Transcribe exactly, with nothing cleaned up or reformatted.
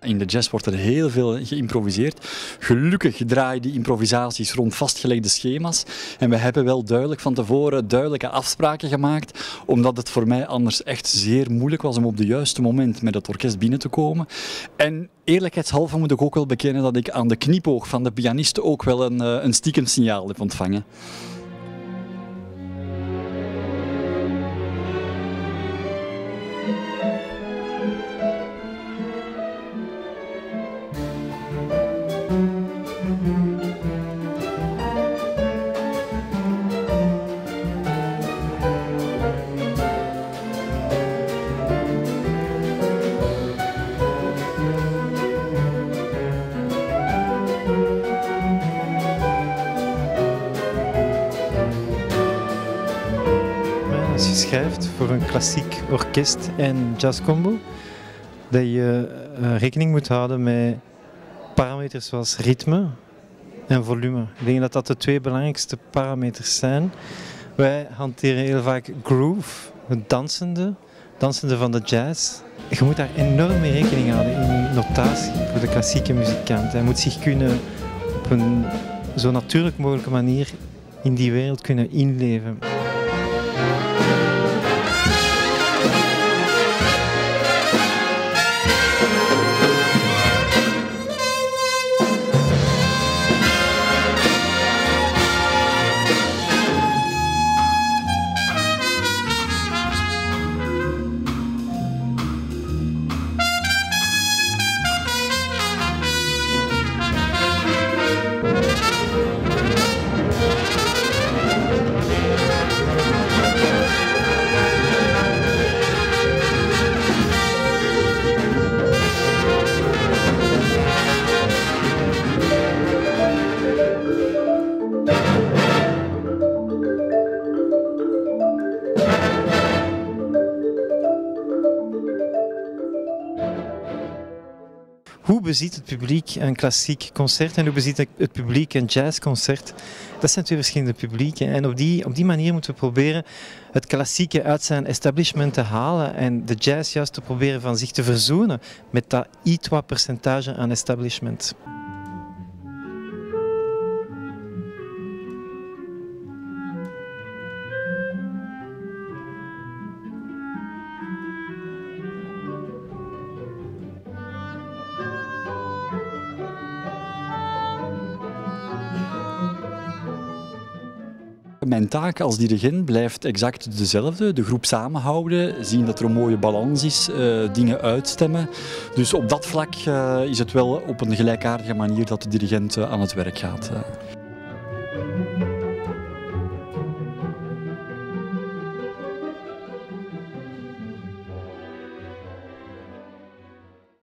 in de jazz wordt er heel veel geïmproviseerd. Gelukkig draaien die improvisaties rond vastgelegde schema's. En we hebben wel duidelijk van tevoren duidelijke afspraken gemaakt, omdat het voor mij anders echt zeer moeilijk was om op het juiste moment met het orkest binnen te komen. En eerlijkheidshalve moet ik ook wel bekennen dat ik aan de knipoog van de pianist ook wel een, een stiekem signaal heb ontvangen. Als je schrijft voor een klassiek orkest en jazzcombo, dat je uh, rekening moet houden met parameters zoals ritme en volume. Ik denk dat dat de twee belangrijkste parameters zijn. Wij hanteren heel vaak groove, het dansende, dansende van de jazz. Je moet daar enorm mee rekening houden in notatie voor de klassieke muzikant. Hij moet zich kunnen op een zo natuurlijk mogelijke manier in die wereld kunnen inleven. Hoe beziet het publiek een klassiek concert en hoe beziet het publiek een jazzconcert? Dat zijn twee verschillende publieken. En op die, op die manier moeten we proberen het klassieke uit zijn establishment te halen en de jazz juist te proberen van zich te verzoenen met dat iets wat percentage aan establishment. Mijn taak als dirigent blijft exact dezelfde. De groep samenhouden, zien dat er een mooie balans is, uh, dingen uitstemmen. Dus op dat vlak uh, is het wel op een gelijkaardige manier dat de dirigent uh, aan het werk gaat. Uh.